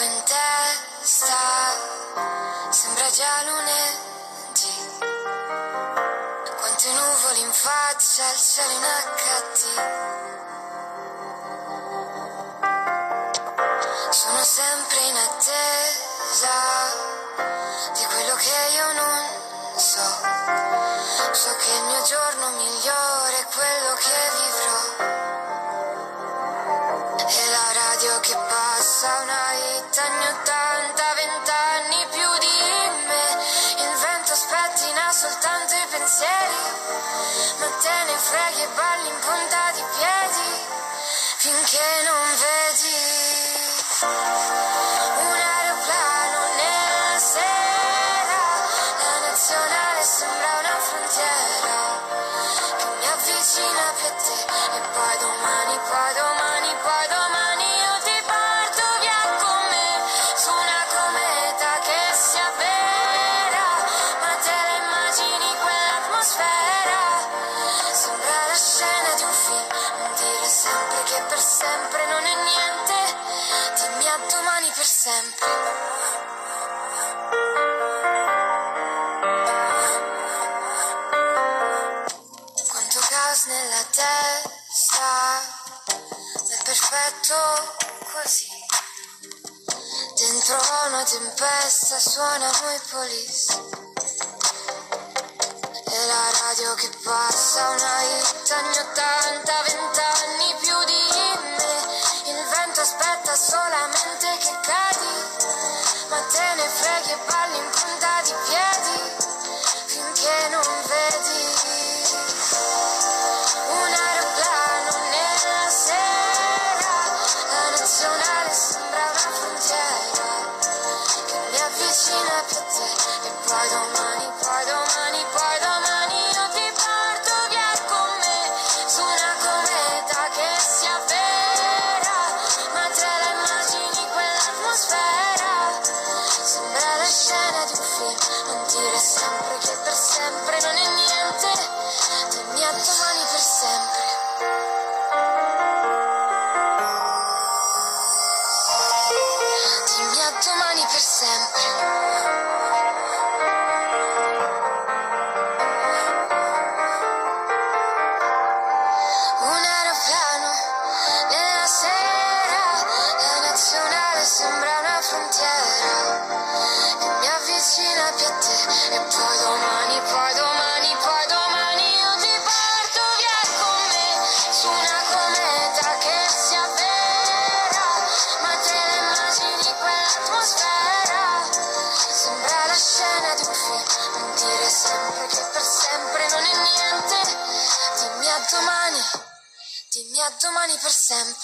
in testa, sembra già lunedì. Quante nuvole in faccia, il cielo in HD. Sono sempre in attesa di quello che io non so. So che il mio giorno migliore è quello che vivrò. E la radio che passa, una hit anni 80, 20 anni più di me. Il vento spettina soltanto i pensieri, ma te ne freghi e balli in punta di piedi, finché non vedi un aeroplano nella sera. La nazionale sembra una frontiera che mi avvicina più a te. E poi domani, poi domani, poi domani io ti porto via con me su una cometa che sia vera, ma te la immagini quell'atmosfera? Sembra la scena di un film. Non dire sempre che per sempre non è niente. Dimmi a domani per sempre. Quanto caos nella testa, è perfetto così. Dentro una tempesta suonano i Police. E la radio che passa, una hit anni 80, 20 anni più di me. Il vento aspetta solamente che cadi, ma te ne freghi e balli in punta di piedi, finché non vedi un aeroplano nella sera. La nazionale sembra una frontiera che mi avvicina più a te. E poi domani, poi domani, poi domani io ti porto via con me su una cometa che sia vera, ma te la immagini quell'atmosfera? Sembra la scena di un film. Non dire sempre che per sempre non è niente. Dimmi a domani per sempre. Dimmi a domani per sempre. Un aeroplano nella sera, la nazionale sembra una frontiera che mi avvicina più a te. E poi domani, poi domani, poi domani io ti porto via con me su una cometa che sia vera, ma te la immagini quell'atmosfera? Sembra la scena di un film. Non dire sempre che per sempre non è niente. Dimmi a domani, dimmi a domani per sempre.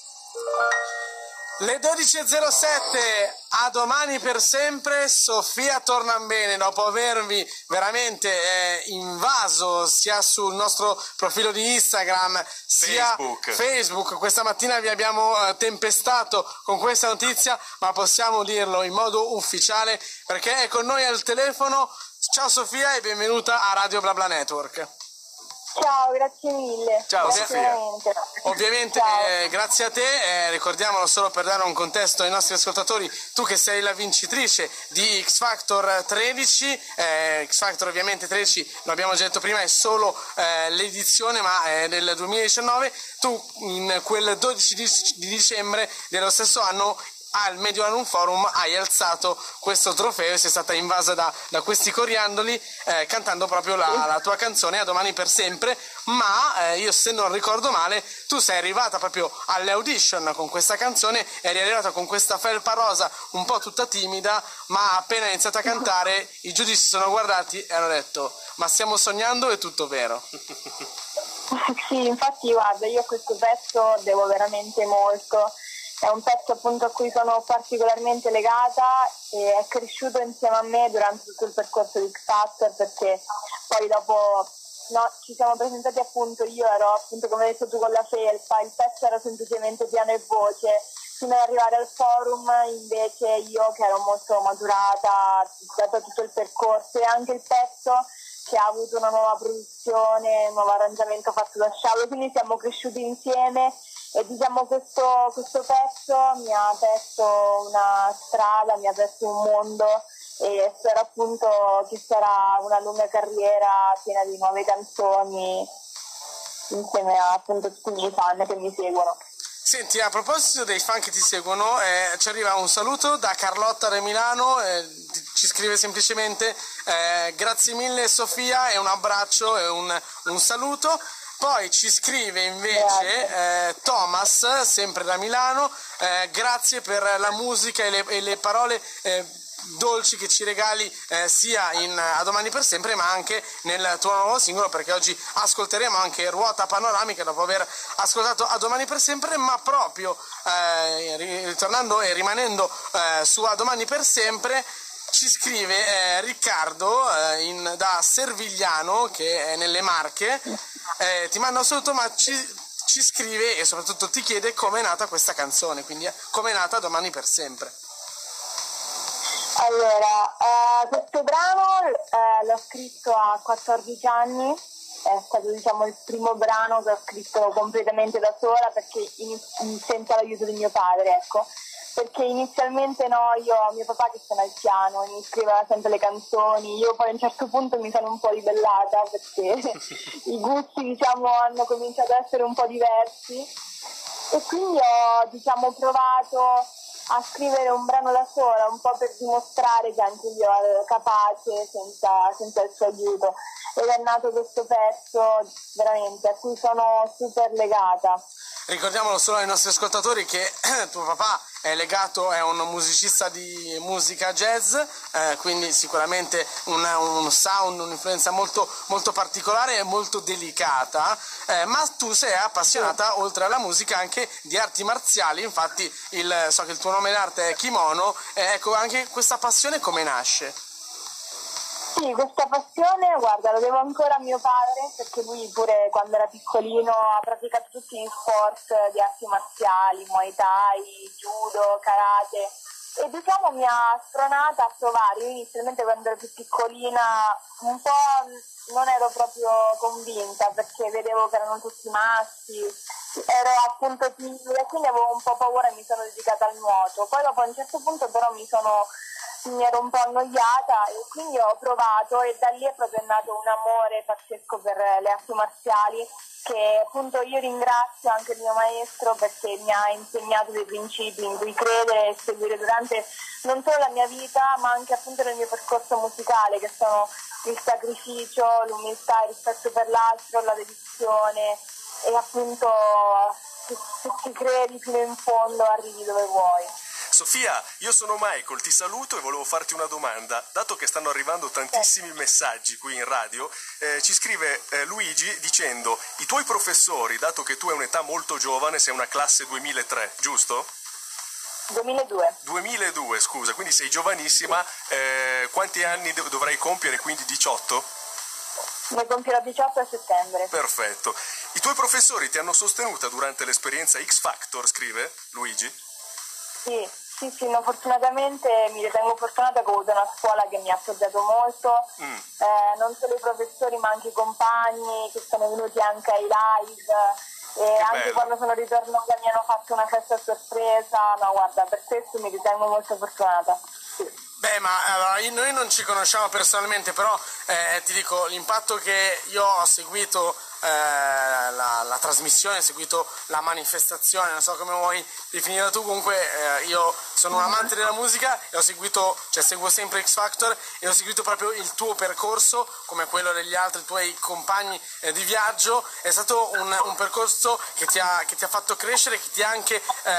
Le 12.07, a domani per sempre. Sofia Tornambene, dopo avervi veramente invaso sia sul nostro profilo di Instagram sia Facebook, questa mattina vi abbiamo tempestato con questa notizia, ma possiamo dirlo in modo ufficiale perché è con noi al telefono. Ciao Sofia e benvenuta a Radio BlaBla Network. Ciao, grazie mille. Ciao Sofia. Ovviamente Ciao. grazie a te, ricordiamolo solo per dare un contesto ai nostri ascoltatori, tu che sei la vincitrice di X Factor 13, X Factor ovviamente 13, lo abbiamo già detto prima, è solo l'edizione ma è del 2019, tu in quel 12 di dicembre dello stesso anno al Mediolanum Forum hai alzato questo trofeo e sei stata invasa da questi coriandoli cantando proprio la tua canzone A domani per sempre, ma io se non ricordo male tu sei arrivata proprio alle audition con questa canzone, eri arrivata con questa felpa rosa un po' tutta timida, ma appena hai iniziato a cantare i giudici si sono guardati e hanno detto ma stiamo sognando, è tutto vero? Sì, infatti guarda, io a questo pezzo devo veramente molto. È un pezzo appunto a cui sono particolarmente legata e è cresciuto insieme a me durante tutto il percorso di X Factor, perché poi dopo ci siamo presentati appunto, io ero appunto come hai detto tu con la felpa, il pezzo era semplicemente piano e voce, fino ad arrivare al forum invece io che ero molto maturata dato tutto il percorso e anche il pezzo che ha avuto una nuova produzione, un nuovo arrangiamento fatto da Scialo, quindi siamo cresciuti insieme E diciamo questo pezzo mi ha aperto una strada, mi ha aperto un mondo e spero appunto che sarà una lunga carriera piena di nuove canzoni insieme a appunto tutti i miei fan che mi seguono. Senti, a proposito dei fan che ti seguono, ci arriva un saluto da Carlotta da Milano, ci scrive semplicemente grazie mille Sofia e un abbraccio e un saluto. Poi ci scrive invece Thomas, sempre da Milano, grazie per la musica e le parole dolci che ci regali sia A Domani per sempre ma anche nel tuo nuovo singolo, perché oggi ascolteremo anche Ruota Panoramica dopo aver ascoltato A Domani per sempre, ma proprio ritornando e rimanendo su A Domani per sempre ci scrive Riccardo da Servigliano, che è nelle Marche, ti manda un saluto ma ci scrive e soprattutto ti chiede come è nata questa canzone, quindi come è nata A Domani per sempre. Allora, questo brano l'ho scritto a 14 anni, è stato diciamo il primo brano che ho scritto completamente da sola perché senza l'aiuto di mio padre, ecco. Perché inizialmente io ho mio papà che suona il piano, mi scriveva sempre le canzoni, io poi a un certo punto mi sono un po' ribellata perché i gusti diciamo hanno cominciato ad essere un po' diversi e quindi ho diciamo provato a scrivere un brano da sola, un po' per dimostrare che anche io ero capace senza il suo aiuto. Ed è nato questo pezzo veramente a cui sono super legata. Ricordiamolo solo ai nostri ascoltatori che tuo papà è un musicista di musica jazz, quindi sicuramente un sound, un'influenza molto, molto particolare e molto delicata, ma tu sei appassionata oltre alla musica anche di arti marziali, infatti so che il tuo nome d'arte è Kimono, ecco anche questa passione come nasce? Sì, questa passione, guarda, lo devo ancora a mio padre, perché lui pure quando era piccolino ha praticato tutti gli sport di arti marziali, Muay Thai, Judo, Karate, e diciamo mi ha spronata a provare. Io inizialmente quando ero più piccolina un po' non ero proprio convinta, perché vedevo che erano tutti maschi, ero appunto timida e quindi avevo un po' paura e mi sono dedicata al nuoto. Poi dopo a un certo punto però mi ero un po' annoiata e quindi ho provato e da lì è proprio nato un amore pazzesco per le arti marziali che appunto io ringrazio anche il mio maestro perché mi ha insegnato dei principi in cui credere e seguire durante non solo la mia vita ma anche appunto nel mio percorso musicale, che sono il sacrificio, l'umiltà, il rispetto per l'altro, la dedizione e appunto se ci credi fino in fondo arrivi dove vuoi. Sofia, io sono Michael, ti saluto e volevo farti una domanda. Dato che stanno arrivando tantissimi messaggi qui in radio, ci scrive Luigi dicendo: i tuoi professori, dato che tu hai un'età molto giovane, sei una classe 2003, giusto? 2002. 2002, scusa, quindi sei giovanissima. Quanti anni dovrai compiere? Quindi 18? Ne compierò 18 a settembre. Perfetto. I tuoi professori ti hanno sostenuta durante l'esperienza X Factor, scrive Luigi? Sì, no, fortunatamente mi ritengo fortunata che ho avuto una scuola che mi ha appoggiato molto, non solo i professori ma anche i compagni che sono venuti anche ai live e anche bello. Quando sono ritornata mi hanno fatto una festa a sorpresa, no guarda, per questo mi ritengo molto fortunata. Sì. Beh, ma allora, noi non ci conosciamo personalmente, però ti dico, l'impatto che io ho seguito la trasmissione, ho seguito la manifestazione, non so come vuoi definirla tu, comunque io sono un amante della musica e ho seguito, cioè seguo sempre X Factor e ho seguito proprio il tuo percorso come quello degli altri tuoi compagni di viaggio. È stato un percorso che ti ha fatto crescere, che ti ha anche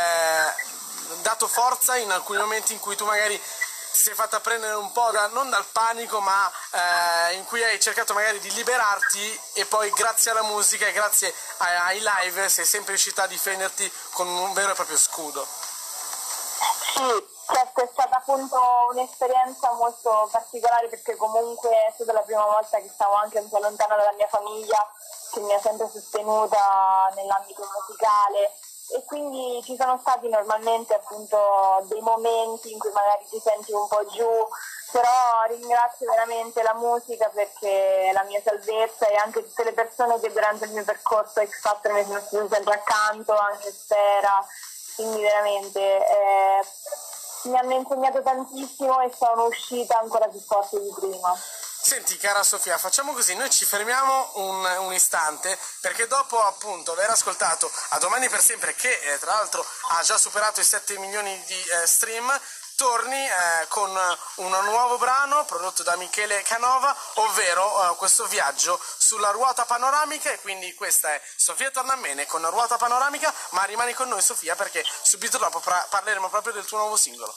dato forza in alcuni momenti in cui tu magari ti sei fatta prendere un po' non dal panico, ma in cui hai cercato magari di liberarti e poi grazie alla musica e grazie ai live sei sempre riuscita a difenderti con un vero e proprio scudo. Sì, certo, è stata appunto un'esperienza molto particolare perché comunque è stata la prima volta che stavo anche un po' lontana dalla mia famiglia, che mi ha sempre sostenuta nell'ambito musicale. E quindi ci sono stati normalmente appunto dei momenti in cui magari ti senti un po' giù, però ringrazio veramente la musica perché è la mia salvezza e anche tutte le persone che durante il mio percorso X Factor mi sono state sempre accanto, anche Sfera, quindi veramente mi hanno insegnato tantissimo e sono uscita ancora più forte di prima. Senti cara Sofia, facciamo così, noi ci fermiamo un istante perché dopo appunto aver ascoltato A Domani per Sempre, che tra l'altro ha già superato i 7 milioni di stream, torni con un nuovo brano prodotto da Michele Canova, ovvero questo viaggio sulla ruota panoramica, e quindi questa è Sofia Tornambene con Ruota Panoramica, ma rimani con noi Sofia perché subito dopo parleremo proprio del tuo nuovo singolo.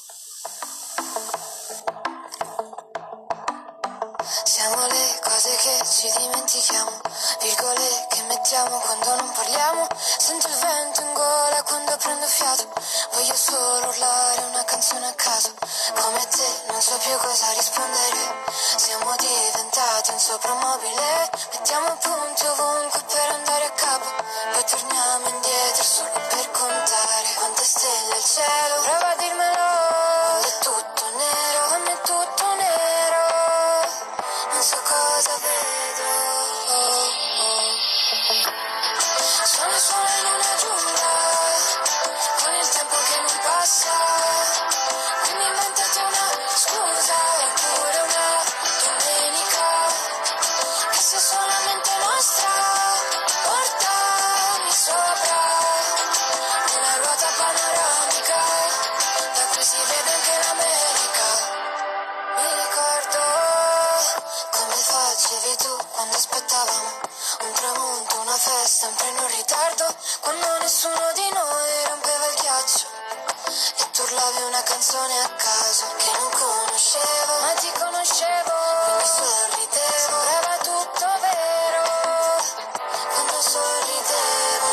Siamo le cose che ci dimentichiamo, virgole che mettiamo quando non parliamo. Sento il vento in gola quando prendo fiato, voglio solo urlare una canzone a caso. Come te non so più cosa rispondere, siamo diventati un soprammobile. Mettiamo punti ovunque per andare a capo, poi torniamo indietro solo per contare quante stelle al cielo. Prova a dirmelo, è tutto nero, non è tutto nero. Non so cosa vedo, sono sola in una giungla, con il tempo che non passa, quindi inventate una scusa oppure una domenica, che sia solamente nostra, portami sopra, una ruota panoramica, da cui si vede anche l'America. Mi ricordo come facevi tu quando aspettavamo un tramonto, una festa, un treno in ritardo, quando nessuno di noi rompeva il ghiaccio e tu urlavi una canzone a caso che non conoscevo, ma ti conoscevo, quindi sorridevo, sembrava tutto vero quando sorridevo.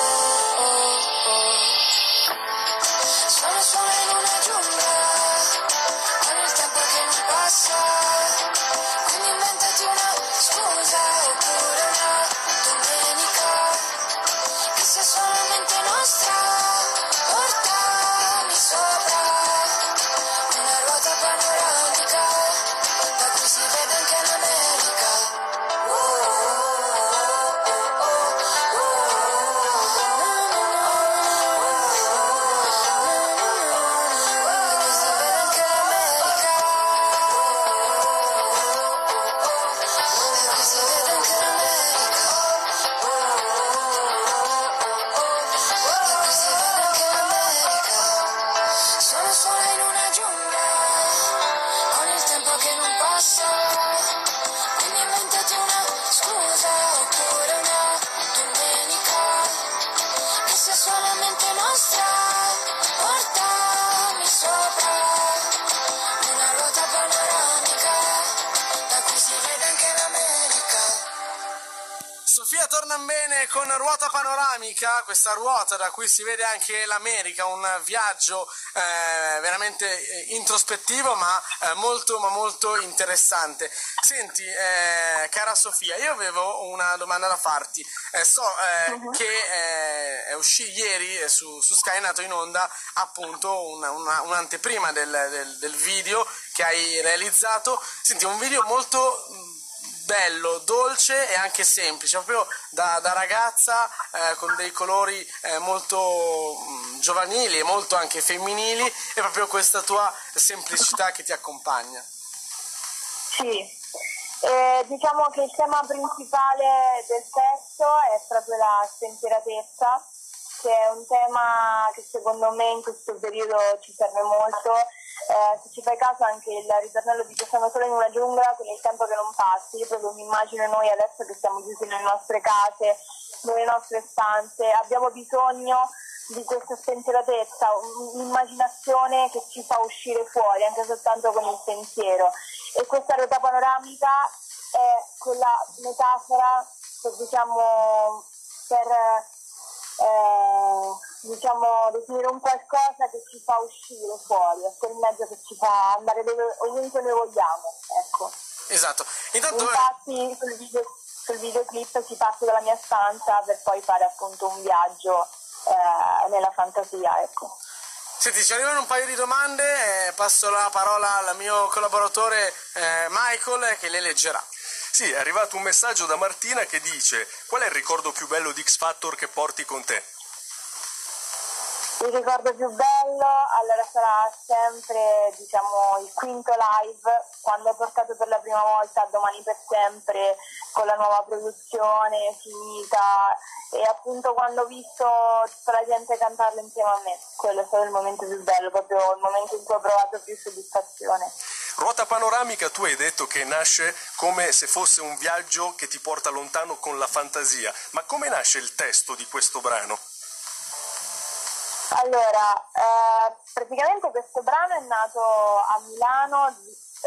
Sono sola in una giungla, con il tempo che non passa, quindi inventati una scusa oppure una domenica, che sia solamente nostra, portami sopra, una ruota panoramica, da cui si vede anche l'America. Sono sola in una giungla, con il tempo che non passa, quindi inventati una scusa oppure una domenica, che sia solamente nostra, portami sopra, una ruota panoramica, da cui si vede anche l'America. Sofia Tornambene con Ruota Panoramica, questa ruota da cui si vede anche l'America, un viaggio veramente introspettivo ma molto interessante. Senti, cara Sofia, io avevo una domanda da farti. So che uscì ieri su Sky, è nato in onda appunto un'anteprima del video che hai realizzato. Senti, un video molto bello, dolce e anche semplice, proprio da ragazza, con dei colori molto giovanili e molto anche femminili, e proprio questa tua semplicità che ti accompagna. Sì, diciamo che il tema principale del testo è proprio la spensieratezza, che è un tema che secondo me in questo periodo ci serve molto. Se ci fai caso anche il ritornello di che sono solo in una giungla con il tempo che non passi, io proprio mi immagino noi adesso che siamo chiusi nelle nostre case, nelle nostre stanze, abbiamo bisogno di questa spensieratezza, un'immaginazione che ci fa uscire fuori anche soltanto con il pensiero, e questa ruota panoramica è quella metafora che diciamo definire un qualcosa che ci fa uscire fuori, è quel mezzo che ci fa andare ovunque noi vogliamo, ecco. Esatto. Intanto infatti sul videoclip si parte dalla mia stanza per poi fare appunto un viaggio nella fantasia, ecco. Senti, ci arrivano un paio di domande, passo la parola al mio collaboratore Michael che le leggerà. Sì, è arrivato un messaggio da Martina che dice: qual è il ricordo più bello di X Factor che porti con te? Il ricordo più bello, allora sarà sempre, diciamo, il quinto live, quando ho portato per la prima volta a Domani per Sempre con la nuova produzione finita e appunto quando ho visto tutta la gente cantarlo insieme a me. Quello è stato il momento più bello, proprio il momento in cui ho provato più soddisfazione. Ruota panoramica, tu hai detto che nasce come se fosse un viaggio che ti porta lontano con la fantasia, ma come nasce il testo di questo brano? Allora, praticamente questo brano è nato a Milano,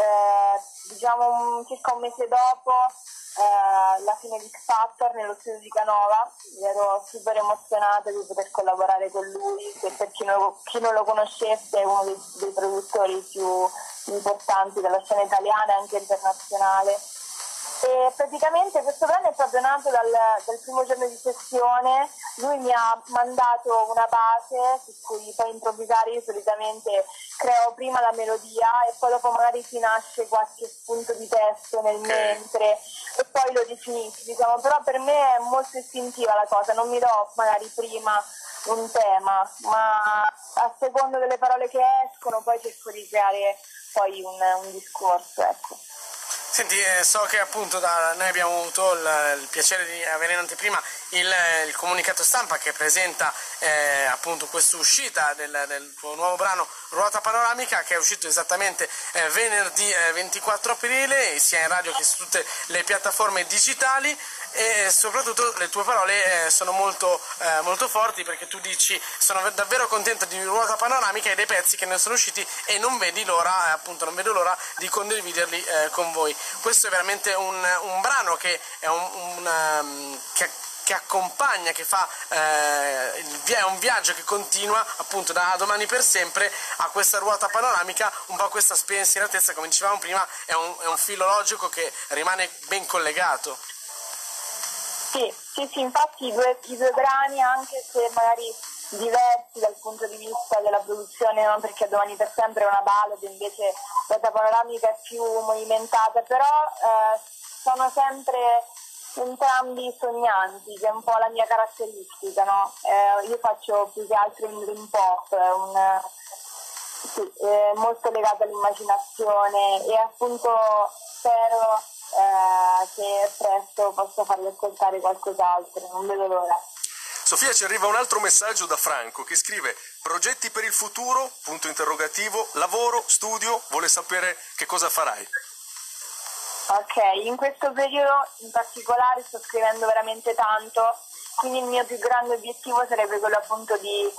diciamo circa un mese dopo la fine di X Factor nello studio di Canova. Ero super emozionata di poter collaborare con lui, che per chi non lo conoscesse è uno dei produttori più importanti della scena italiana e anche internazionale. E praticamente questo brano è proprio nato dal primo giorno di sessione. Lui mi ha mandato una base su cui poi improvvisare. Io solitamente creo prima la melodia e poi dopo magari ti nasce qualche spunto di testo nel mentre e poi lo definisci, diciamo. Però per me è molto istintiva la cosa, non mi do magari prima un tema, ma a seconda delle parole che escono poi cerco di creare poi un discorso, ecco. Senti, so che appunto noi abbiamo avuto il piacere di avere in anteprima il comunicato stampa che presenta appunto questa uscita del tuo nuovo brano Ruota Panoramica, che è uscito esattamente venerdì 24 aprile sia in radio che su tutte le piattaforme digitali. E soprattutto le tue parole sono molto forti, perché tu dici: sono davvero contento di Ruota Panoramica e dei pezzi che ne sono usciti e non vedo l'ora di condividerli con voi. Questo è veramente un brano che è che accompagna, che fa è un viaggio che continua appunto da Domani per Sempre a questa Ruota Panoramica, un po' questa spensieratezza, come dicevamo prima, è un filo logico che rimane ben collegato. Sì, infatti i due brani, anche se magari diversi dal punto di vista della produzione, no? Perché Domani per Sempre è una ballad, invece Ruota Panoramica è più movimentata, però sono sempre entrambi sognanti, che è un po' la mia caratteristica, no? Io faccio più che altro un dream pop, molto legato all'immaginazione e appunto spero che presto posso farvi ascoltare qualcos'altro, non vedo l'ora. Sofia, ci arriva un altro messaggio da Franco che scrive: progetti per il futuro, punto interrogativo, lavoro, studio, vuole sapere che cosa farai. Ok, in questo periodo in particolare sto scrivendo veramente tanto, quindi il mio più grande obiettivo sarebbe quello appunto di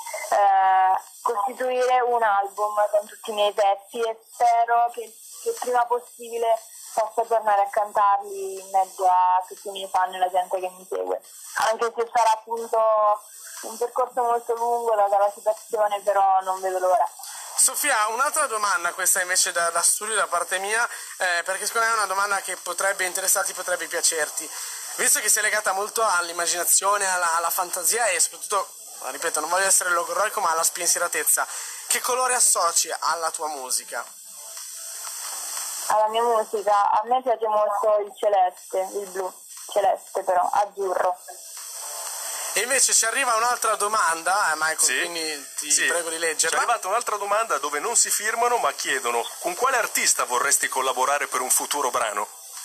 costituire un album con tutti i miei pezzi e spero che prima possibile possa tornare a cantarli in mezzo a tutti i miei fan e la gente che mi segue, anche se sarà appunto un percorso molto lungo data la situazione, però non vedo l'ora. Sofia, un'altra domanda, questa invece da studio da parte mia, perché secondo me è una domanda che potrebbe interessarti, potrebbe piacerti, visto che sei legata molto all'immaginazione, alla fantasia e soprattutto, ripeto, non voglio essere logorroico, ma alla spensieratezza. Che colore associ alla tua musica? Alla mia musica, a me piace molto il celeste, il blu, celeste però, azzurro. E invece ci arriva un'altra domanda, Michael, Sì, quindi ti prego di leggerla. Ci è arrivata un'altra domanda dove non si firmano ma chiedono: con quale artista vorresti collaborare per un futuro brano?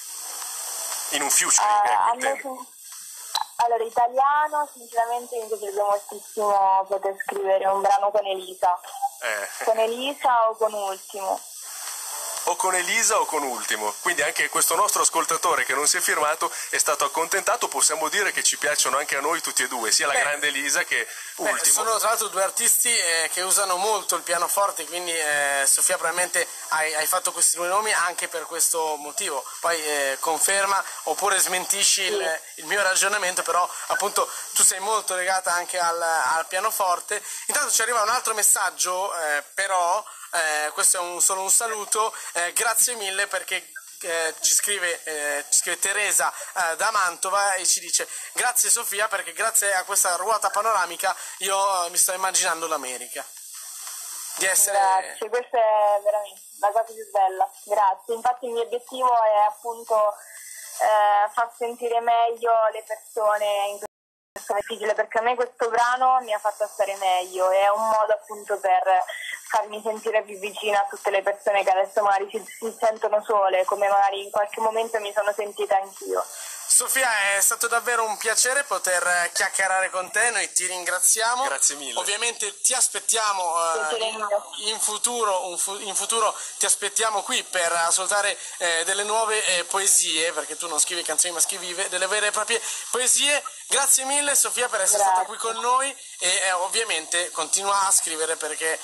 In un featuring, allora, italiano, sinceramente mi piacerebbe moltissimo poter scrivere un brano con Elisa. Con Elisa o con Ultimo. O con Elisa o con Ultimo, quindi anche questo nostro ascoltatore che non si è firmato è stato accontentato. Possiamo dire che ci piacciono anche a noi tutti e due, sia la grande Elisa che Ultimo. Sono tra l'altro due artisti che usano molto il pianoforte, quindi Sofia, probabilmente hai fatto questi due nomi anche per questo motivo. Poi conferma oppure smentisci il mio ragionamento, però appunto tu sei molto legata anche al pianoforte. Intanto ci arriva un altro messaggio, però questo è solo un saluto, grazie mille, perché ci scrive Teresa da Mantova e ci dice: grazie Sofia, perché grazie a questa Ruota Panoramica io mi sto immaginando l'America. di essere... Grazie, questa è veramente la cosa più bella, grazie. Infatti il mio obiettivo è appunto far sentire meglio le persone in questo difficile, perché a me questo brano mi ha fatto stare meglio, è un modo appunto per farmi sentire più vicina a tutte le persone che adesso magari si sentono sole, come magari in qualche momento mi sono sentita anch'io. Sofia, è stato davvero un piacere poter chiacchierare con te, noi ti ringraziamo. Grazie mille. Ovviamente ti aspettiamo in futuro ti aspettiamo qui per ascoltare delle nuove poesie, perché tu non scrivi canzoni ma scrivi delle vere e proprie poesie. Grazie mille Sofia per essere stata qui con noi e ovviamente continua a scrivere perché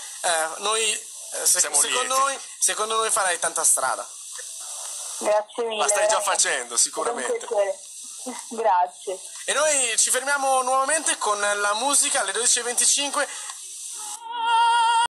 secondo noi farai tanta strada. Grazie mille. La stai già facendo, sicuramente. Grazie. E noi ci fermiamo nuovamente con la musica alle 12:25